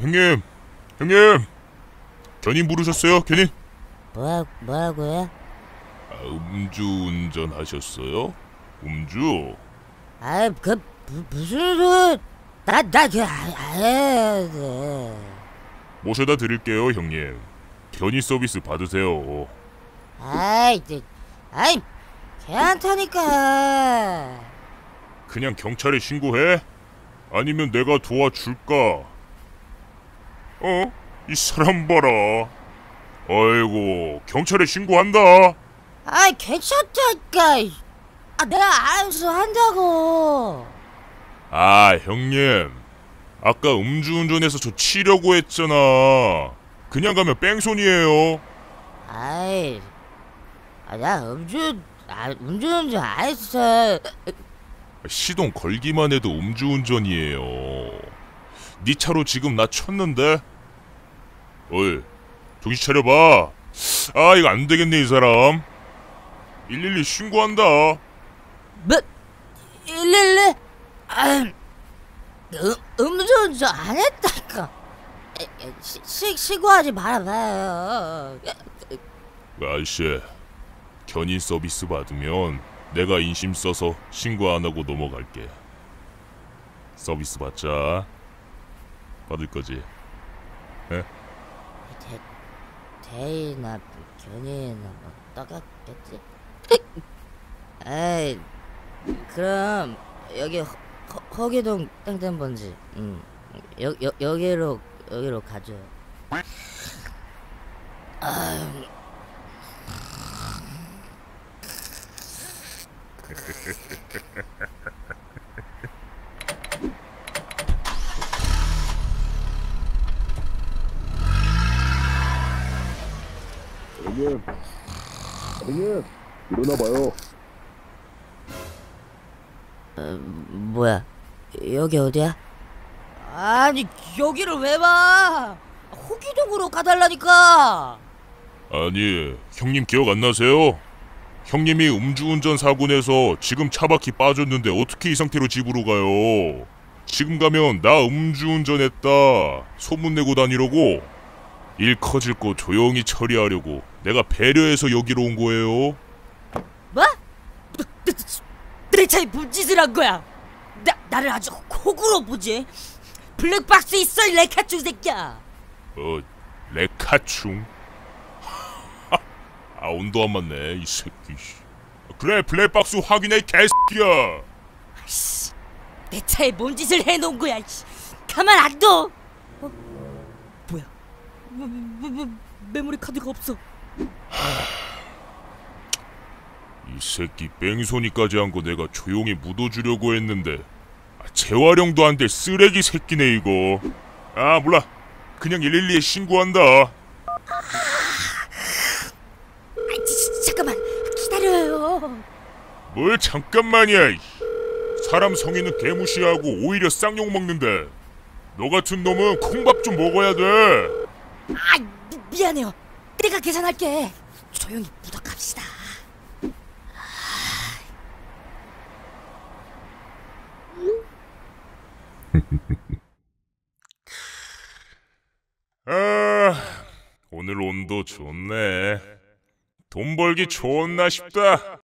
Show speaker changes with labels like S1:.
S1: 형님, 형님, 견인 부르셨어요? 견인?
S2: 뭐라고요?
S1: 음주운전 하셨어요? 음주?
S2: 무슨 소리? 해야 돼.
S1: 모셔다 드릴게요, 형님. 견인 서비스 받으세요.
S2: 아이, 괜찮다니까.
S1: 그냥 경찰에 신고해? 아니면 내가 도와줄까? 이 사람 봐라. 아이고, 경찰에 신고한다.
S2: 괜찮다니까. 내가 알아서 한다고.
S1: 형님. 아까 음주운전해서 저 치려고 했잖아. 그냥 가면 뺑소니예요.
S2: 나 음주운전 안 했어.
S1: 시동 걸기만 해도 음주운전이에요. 네 차로 지금 나 쳤는데? 어이, 정신 차려봐. 이거 안 되겠네, 이 사람. 112 신고한다.
S2: 뭐? 112? 음주운전 안 했다니까. 신고하지 말아봐요.
S1: 아저씨, 견인 서비스 받으면 내가 인심 써서 신고 안 하고 넘어갈게. 서비스 받자. 받을 거지? 에?
S2: 대리나 견인이나 뭐 똑같겠지? 그럼 여기 허기동 땡땡번지. 여기로 가죠.
S3: 형님, 일어나봐요.
S2: 뭐야? 여기 어디야? 아니, 여기를 왜 봐? 호기동으로 가달라니까.
S1: 아니, 형님 기억 안 나세요? 형님이 음주운전 사고 내서 지금 차바퀴 빠졌는데 어떻게 이 상태로 집으로 가요? 지금 가면 나 음주운전했다 소문 내고 다니려고? 일 커질 거 조용히 처리하려고 내가 배려해서 여기로 온 거예요.
S2: 뭐? 내 차에 뭔 짓을 한 거야? 나를 아주 호구로 보지? 블랙박스 있어, 이 레카충 새끼야.
S1: 레카충? 온도 안 맞네, 이 새끼. 그래, 블랙박스 확인해, 개새끼야.
S2: 내 차에 뭔 짓을 해놓은 거야. 가만 안 둬. 뭐야? 메모리 카드가 없어.
S1: 이 새끼 뺑소니까지 한 거 내가 조용히 묻어주려고 했는데 재활용도 안 될 쓰레기 새끼네 이거. 몰라. 그냥 112에 신고한다.
S2: 잠깐만 기다려요.
S1: 뭘 잠깐만이야. 사람 성의는 개무시하고 오히려 쌍욕 먹는데 너 같은 놈은 콩밥 좀 먹어야 돼.
S2: 미안해요. 내가 계산할게. 조용히 묻어갑시다.
S1: 오늘 온도 좋네. 돈 벌기 좋았나 싶다.